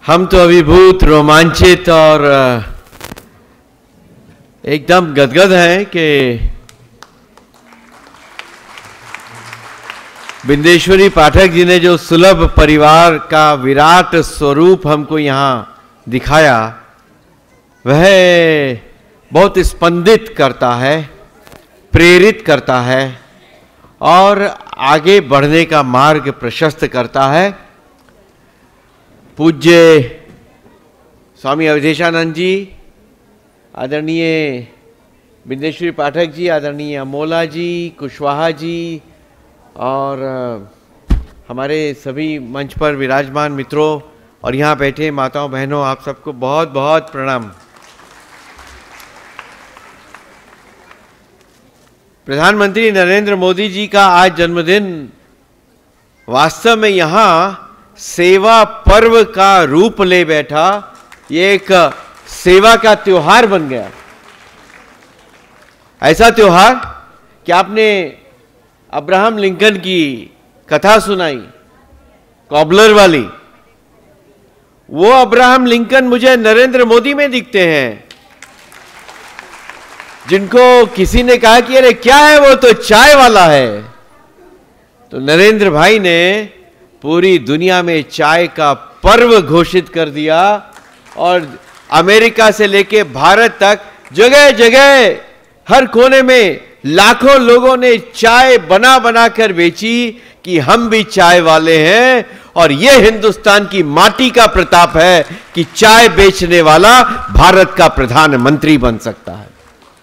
हम तो अभिभूत, रोमांचित और एकदम गदगद हैं कि बिंदेश्वरी पाठक जी ने जो सुलभ परिवार का विराट स्वरूप हमको यहाँ दिखाया, वह बहुत स्पंदित करता है, प्रेरित करता है और आगे बढ़ने का मार्ग प्रशस्त करता है। पूज्य स्वामी अवधेशानंद जी, आदरणीय बिंदेश्वरी पाठक जी, आदरणीय अमोला जी, कुशवाहा जी और हमारे सभी मंच पर विराजमान मित्रों और यहाँ बैठे माताओं बहनों, आप सबको बहुत बहुत प्रणाम। प्रधानमंत्री नरेंद्र मोदी जी का आज जन्मदिन वास्तव में यहाँ सेवा पर्व का रूप ले बैठा। ये एक सेवा का त्योहार बन गया। ऐसा त्योहार कि आपने अब्राहम लिंकन की कथा सुनाई, कॉबलर वाली। वो अब्राहम लिंकन मुझे नरेंद्र मोदी में दिखते हैं, जिनको किसी ने कहा कि अरे क्या है वो तो चाय वाला है। तो नरेंद्र भाई ने पूरी दुनिया में चाय का पर्व घोषित कर दिया और अमेरिका से लेके भारत तक जगह जगह हर कोने में लाखों लोगों ने चाय बना बना कर बेची कि हम भी चाय वाले हैं। और यह हिंदुस्तान की माटी का प्रताप है कि चाय बेचने वाला भारत का प्रधानमंत्री बन सकता है।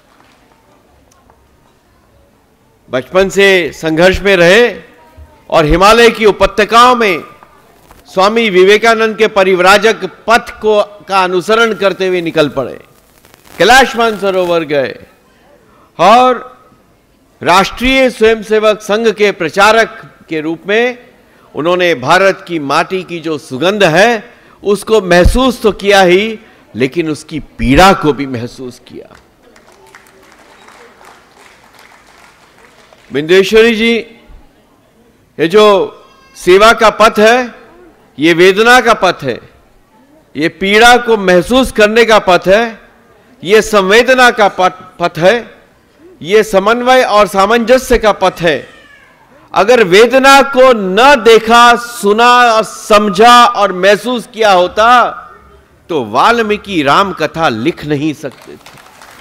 बचपन से संघर्ष में रहे और हिमालय की उपत्यकाओं में स्वामी विवेकानंद के परिव्राजक पथ का अनुसरण करते हुए निकल पड़े। कैलाश मानसरोवर गए और राष्ट्रीय स्वयंसेवक संघ के प्रचारक के रूप में उन्होंने भारत की माटी की जो सुगंध है उसको महसूस तो किया ही, लेकिन उसकी पीड़ा को भी महसूस किया। बिंदेश्वरी जी, ये जो सेवा का पथ है, ये वेदना का पथ है, ये पीड़ा को महसूस करने का पथ है, ये संवेदना का पथ है, ये समन्वय और सामंजस्य का पथ है। अगर वेदना को न देखा, सुना और समझा और महसूस किया होता तो वाल्मीकि राम कथा लिख नहीं सकते थे।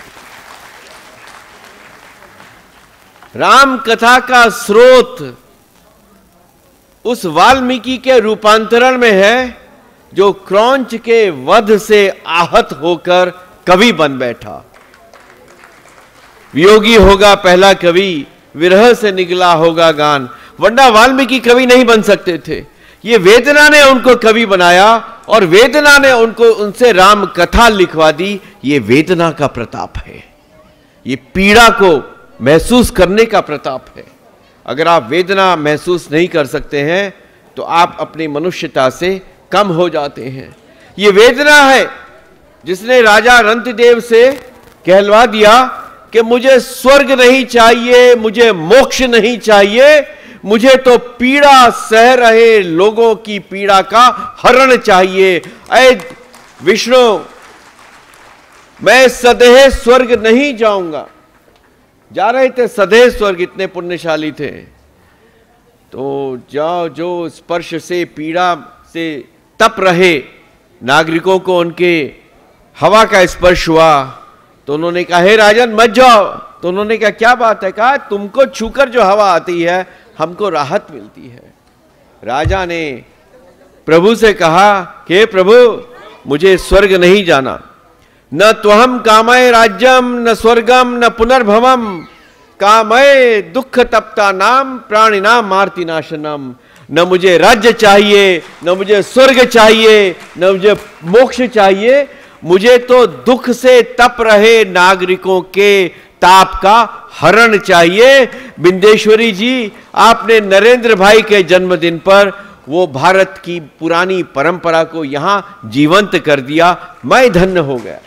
राम कथा का स्रोत उस वाल्मीकि के रूपांतरण में है जो क्रौंच के वध से आहत होकर कवि बन बैठा। वियोगी होगा पहला कवि, विरह से निकला होगा गान। वरना वाल्मीकि कवि नहीं बन सकते थे। ये वेदना ने उनको कवि बनाया और वेदना ने उनसे राम कथा लिखवा दी। ये वेदना का प्रताप है, ये पीड़ा को महसूस करने का प्रताप है। अगर आप वेदना महसूस नहीं कर सकते हैं तो आप अपनी मनुष्यता से कम हो जाते हैं। ये वेदना है जिसने राजा रंतदेव से कहलवा दिया कि मुझे स्वर्ग नहीं चाहिए, मुझे मोक्ष नहीं चाहिए, मुझे तो पीड़ा सह रहे लोगों की पीड़ा का हरण चाहिए। ऐ विष्णु, मैं सदैव स्वर्ग नहीं जाऊंगा। जा रहे थे सदैव स्वर्ग, इतने पुण्यशाली थे। तो जाओ, जो स्पर्श से पीड़ा से तप रहे नागरिकों को उनके हवा का स्पर्श हुआ तो उन्होंने कहा, हे राजन मत जाओ। तो उन्होंने कहा, क्या बात है? कहा, तुमको छूकर जो हवा आती है हमको राहत मिलती है। राजा ने प्रभु से कहा कि प्रभु, मुझे स्वर्ग नहीं जाना। न त्वहम कामय राज्यम न स्वर्गम न पुनर्भवम, कामय दुख तप्ता नाम प्राणिनाम मार्ति नाशनम। न मुझे राज्य चाहिए, न मुझे स्वर्ग चाहिए, न मुझे मोक्ष चाहिए, मुझे तो दुख से तप रहे नागरिकों के ताप का हरण चाहिए। बिंदेश्वरी जी, आपने नरेंद्र भाई के जन्मदिन पर वो भारत की पुरानी परंपरा को यहां जीवंत कर दिया। मैं धन्य हो गया।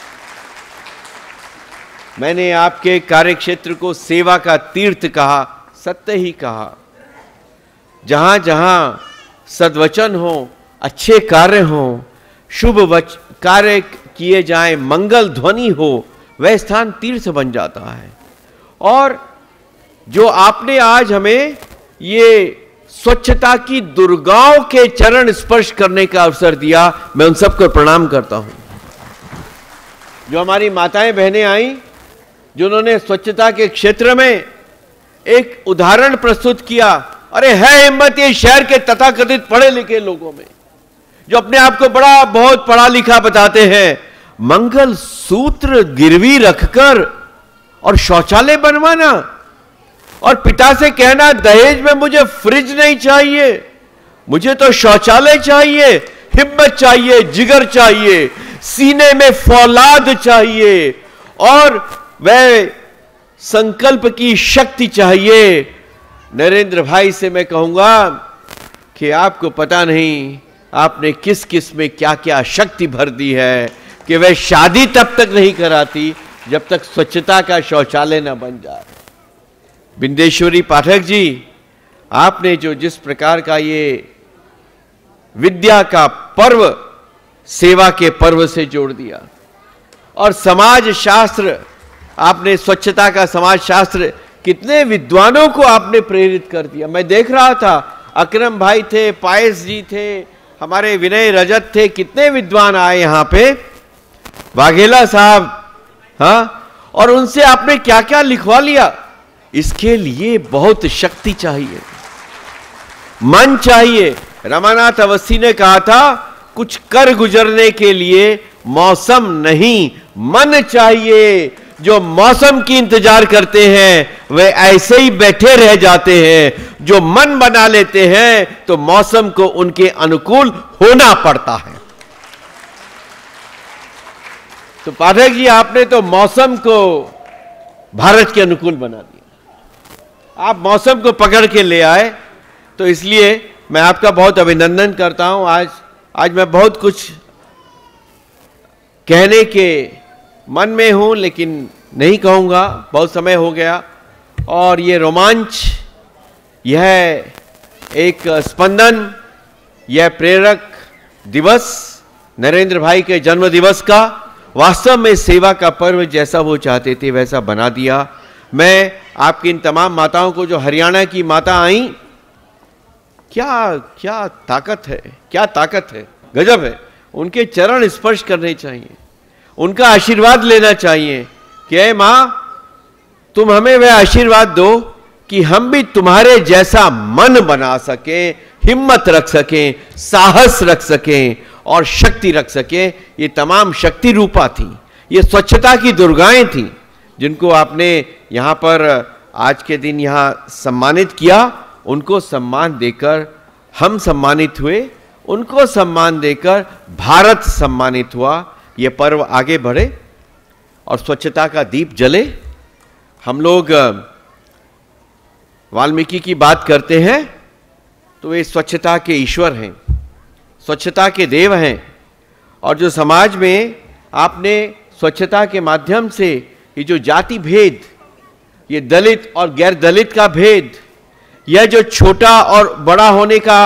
मैंने आपके कार्यक्षेत्र को सेवा का तीर्थ कहा, सत्य ही कहा। जहां जहां सद्वचन हो, अच्छे कार्य हो, शुभ कार्य किए जाएं, मंगल ध्वनि हो, वह स्थान तीर्थ बन जाता है। और जो आपने आज हमें ये स्वच्छता की दुर्गाओं के चरण स्पर्श करने का अवसर दिया, मैं उन सबको प्रणाम करता हूं। जो हमारी माताएं बहनें आई, जिन्होंने स्वच्छता के क्षेत्र में एक उदाहरण प्रस्तुत किया। अरे है हिम्मत ये शहर के तथाकथित पढ़े लिखे लोगों में, जो अपने आप को बड़ा बहुत पढ़ा लिखा बताते हैं, मंगल सूत्र गिरवी रखकर और शौचालय बनवाना, और पिता से कहना दहेज में मुझे फ्रिज नहीं चाहिए, मुझे तो शौचालय चाहिए। हिम्मत चाहिए, जिगर चाहिए, सीने में फौलाद चाहिए, और वह संकल्प की शक्ति चाहिए। नरेंद्र भाई से मैं कहूंगा कि आपको पता नहीं आपने किस किस में क्या क्या शक्ति भर दी है कि वह शादी तब तक नहीं कराती जब तक स्वच्छता का शौचालय न बन जाए। बिंदेश्वरी पाठक जी, आपने जो जिस प्रकार का ये विद्या का पर्व सेवा के पर्व से जोड़ दिया, और समाज शास्त्र, आपने स्वच्छता का समाज शास्त्र, कितने विद्वानों को आपने प्रेरित कर दिया। मैं देख रहा था, अकरम भाई थे, पायस जी थे, हमारे विनय रजत थे, कितने विद्वान आए यहाँ पे, वाघेला साहब, हाँ, और उनसे आपने क्या क्या लिखवा लिया। इसके लिए बहुत शक्ति चाहिए, मन चाहिए। रमानाथ अवस्थी ने कहा था, कुछ कर गुजरने के लिए मौसम नहीं, मन चाहिए। जो मौसम की इंतजार करते हैं वे ऐसे ही बैठे रह जाते हैं, जो मन बना लेते हैं तो मौसम को उनके अनुकूल होना पड़ता है। तो पाठक जी, आपने तो मौसम को भारत के अनुकूल बना दिया, आप मौसम को पकड़ के ले आए। तो इसलिए मैं आपका बहुत अभिनंदन करता हूं। आज मैं बहुत कुछ कहने के मन में हूं, लेकिन नहीं कहूंगा, बहुत समय हो गया। और ये रोमांच, यह एक स्पंदन, यह प्रेरक दिवस नरेंद्र भाई के जन्म दिवस का वास्तव में सेवा का पर्व जैसा वो चाहते थे वैसा बना दिया। मैं आपकी इन तमाम माताओं को, जो हरियाणा की माता आई, क्या ताकत है, क्या ताकत है, गजब है। उनके चरण स्पर्श करने चाहिए, उनका आशीर्वाद लेना चाहिए कि ऐ मां, तुम हमें वह आशीर्वाद दो कि हम भी तुम्हारे जैसा मन बना सकें, हिम्मत रख सकें, साहस रख सकें और शक्ति रख सकें। ये तमाम शक्ति रूपा थी, ये स्वच्छता की दुर्गाएं थी, जिनको आपने यहां पर आज के दिन यहां सम्मानित किया। उनको सम्मान देकर हम सम्मानित हुए, उनको सम्मान देकर भारत सम्मानित हुआ। ये पर्व आगे बढ़े और स्वच्छता का दीप जले। हम लोग वाल्मीकि की बात करते हैं तो वे स्वच्छता के ईश्वर हैं, स्वच्छता के देव हैं। और जो समाज में आपने स्वच्छता के माध्यम से ये जो जाति भेद, ये दलित और गैर दलित का भेद, यह जो छोटा और बड़ा होने का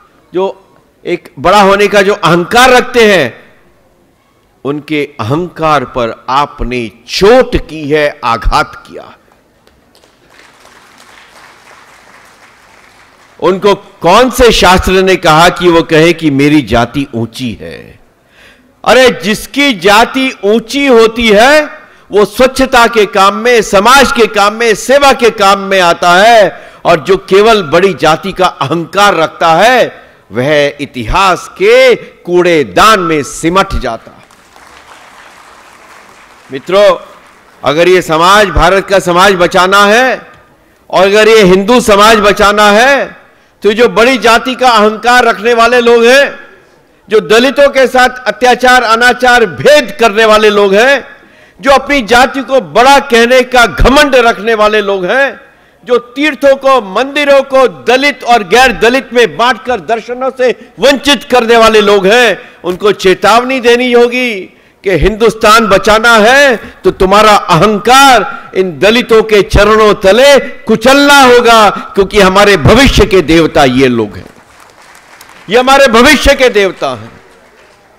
जो अहंकार रखते हैं, उनके अहंकार पर आपने चोट की है, आघात किया। उनको कौन से शास्त्र ने कहा कि वो कहे कि मेरी जाति ऊंची है? अरे जिसकी जाति ऊंची होती है वो स्वच्छता के काम में, समाज के काम में, सेवा के काम में आता है। और जो केवल बड़ी जाति का अहंकार रखता है वह इतिहास के कूड़ेदान में सिमट जाता है। मित्रों, अगर ये समाज, भारत का समाज बचाना है और अगर ये हिंदू समाज बचाना है, तो जो बड़ी जाति का अहंकार रखने वाले लोग हैं, जो दलितों के साथ अत्याचार, अनाचार, भेद करने वाले लोग हैं, जो अपनी जाति को बड़ा कहने का घमंड रखने वाले लोग हैं, जो तीर्थों को, मंदिरों को दलित और गैर दलित में बांटकर दर्शनों से वंचित करने वाले लोग हैं, उनको चेतावनी देनी होगी कि हिंदुस्तान बचाना है तो तुम्हारा अहंकार इन दलितों के चरणों तले कुचलना होगा, क्योंकि हमारे भविष्य के देवता ये लोग हैं, ये हमारे भविष्य के देवता हैं।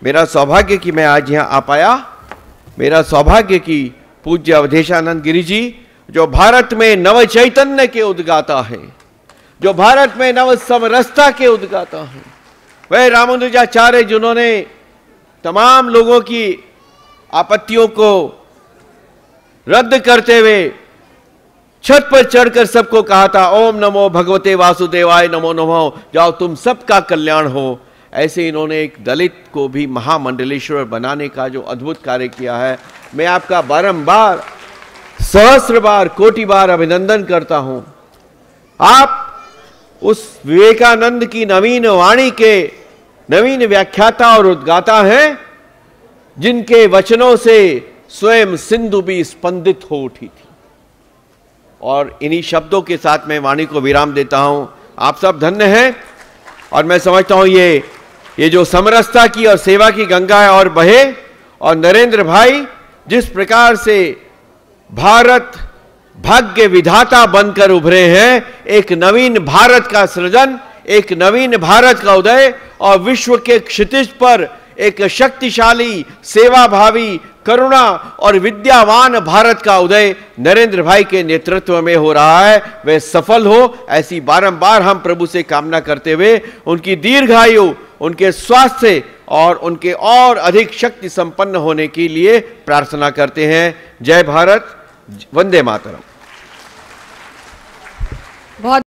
मेरा सौभाग्य कि मैं आज यहाँ आ पाया। मेरा सौभाग्य कि पूज्य अवधेशानंद गिरिजी जो भारत में नव चैतन्य के उद्गाता हैं, जो भारत में नव समरसता के उद्गाता हैं, वह रामानुजाचार्य जिन्होंने तमाम लोगों की आपत्तियों को रद्द करते हुए छत पर चढ़कर सबको कहा था, ओम नमो भगवते वासुदेवाय नमो नमो, जाओ तुम सबका कल्याण हो। ऐसे इन्होंने एक दलित को भी महामंडलेश्वर बनाने का जो अद्भुत कार्य किया है, मैं आपका बारंबार सहस्र बार कोटि बार अभिनंदन करता हूं। आप उस विवेकानंद की नवीन वाणी के नवीन व्याख्याता और उद्गाता हैं, जिनके वचनों से स्वयं सिंधु भी स्पंदित हो उठी थी। और इन्हीं शब्दों के साथ मैं वाणी को विराम देता हूं। आप सब धन्य हैं और मैं समझता हूं ये जो समरसता की और सेवा की गंगा है और बहे। और नरेंद्र भाई जिस प्रकार से भारत भाग्य विधाता बनकर उभरे हैं, एक नवीन भारत का सृजन, एक नवीन भारत का उदय और विश्व के क्षितिज पर एक शक्तिशाली सेवाभावी करुणा और विद्यावान भारत का उदय नरेंद्र भाई के नेतृत्व में हो रहा है। वह सफल हो, ऐसी बारंबार हम प्रभु से कामना करते हुए उनकी दीर्घायु, उनके स्वास्थ्य और उनके और अधिक शक्ति संपन्न होने के लिए प्रार्थना करते हैं। जय भारत, वंदे मातरम।